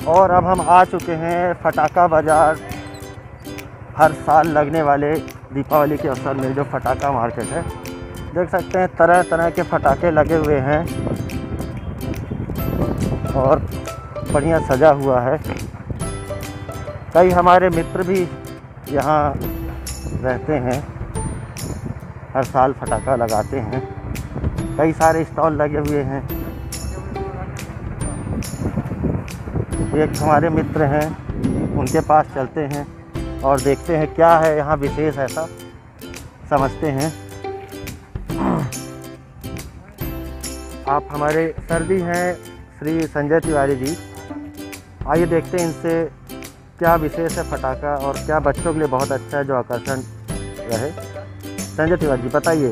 और अब हम आ चुके हैं फटाका बाज़ार। हर साल लगने वाले दीपावली के अवसर में जो फटाका मार्केट है, देख सकते हैं तरह तरह के फटाके लगे हुए हैं और बढ़िया सजा हुआ है। कई हमारे मित्र भी यहाँ रहते हैं, हर साल फटाका लगाते हैं। कई सारे स्टॉल लगे हुए हैं। एक हमारे मित्र हैं, उनके पास चलते हैं और देखते हैं क्या है यहाँ विशेष ऐसा, समझते हैं। आप हमारे सर भी हैं श्री संजय तिवारी जी। आइए देखते हैं इनसे क्या विशेष है फटाका और क्या बच्चों के लिए बहुत अच्छा है जो आकर्षण रहे। संजय तिवारी जी बताइए।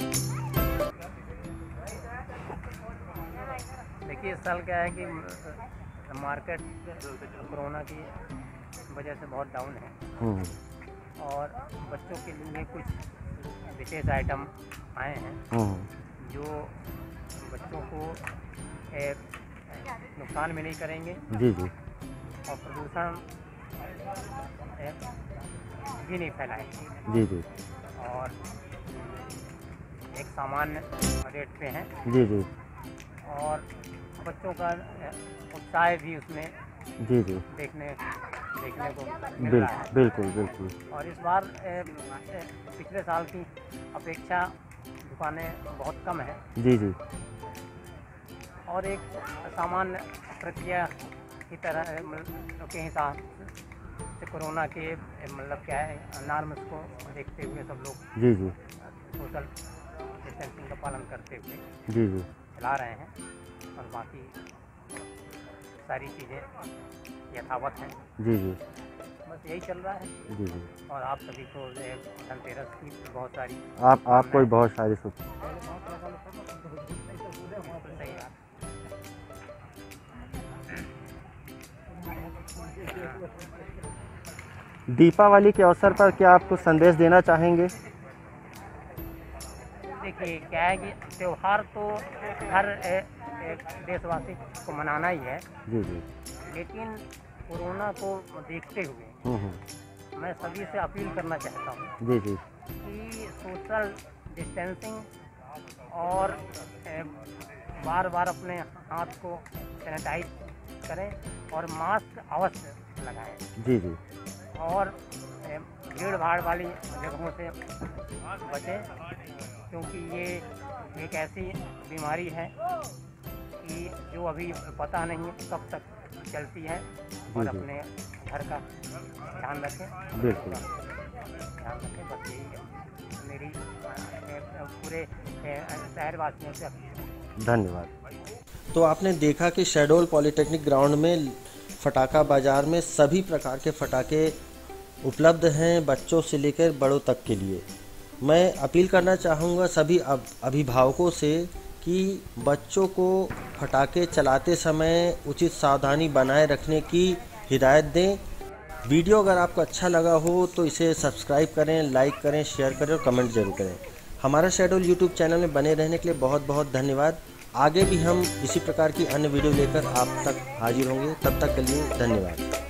देखिए, इस साल क्या है कि मार्केट कोरोना की वजह से बहुत डाउन है और बच्चों के लिए कुछ विशेष आइटम आए हैं जो बच्चों को नुकसान भी नहीं करेंगे जी जी और प्रदूषण भी नहीं फैलाएंगे जी जी और एक सामान्य रेट पे हैं जी जी और बच्चों का उत्साह भी उसमें जी जी देखने को मिल रहा है। बिल्कुल बिल्कुल। और इस बार पिछले साल की अपेक्षा दुकानें बहुत कम हैं जी जी और एक सामान्य प्रक्रिया की तरह के हिसाब से कोरोना के मतलब क्या है नॉर्म्स को देखते हुए सब लोग जी जी सोशल डिस्टेंसिंग का पालन करते हुए जी जी चला रहे हैं और बाकी सारी चीज़ें यथावत हैं। जी जी बस यही चल रहा है। जी जी और आप सभी को धनतेरस की बहुत सारी आपको भी बहुत सारी शुभ। दीपावली के अवसर पर क्या आप कुछ संदेश देना चाहेंगे? देखिए, क्या है कि त्यौहार तो हर एक देशवासी को मनाना ही है। जी जी। लेकिन कोरोना को देखते हुए मैं सभी से अपील करना चाहता हूँ जी जी कि सोशल डिस्टेंसिंग और बार बार अपने हाथ को सैनिटाइज करें और मास्क अवश्य लगाएं जी जी और भीड़ भाड़ वाली जगहों से बचें क्योंकि ये एक ऐसी बीमारी है कि जो अभी पता नहीं कब तक चलती है और अपने घर का ध्यान रखें। बिल्कुल ध्यान रखें, बस यही है मेरी पूरे शहरवासियों से। धन्यवाद। तो आपने देखा कि शहडोल पॉलिटेक्निक ग्राउंड में फटाका बाज़ार में सभी प्रकार के फटाके उपलब्ध हैं, बच्चों से लेकर बड़ों तक के लिए। मैं अपील करना चाहूँगा सभी अभिभावकों से कि बच्चों को फटाके चलाते समय उचित सावधानी बनाए रखने की हिदायत दें। वीडियो अगर आपको अच्छा लगा हो तो इसे सब्सक्राइब करें, लाइक करें, शेयर करें और कमेंट जरूर करें। हमारा शहडोल यूट्यूब चैनल में बने रहने के लिए बहुत बहुत धन्यवाद। आगे भी हम इसी प्रकार की अन्य वीडियो लेकर आप तक हाजिर होंगे। तब तक के लिए धन्यवाद।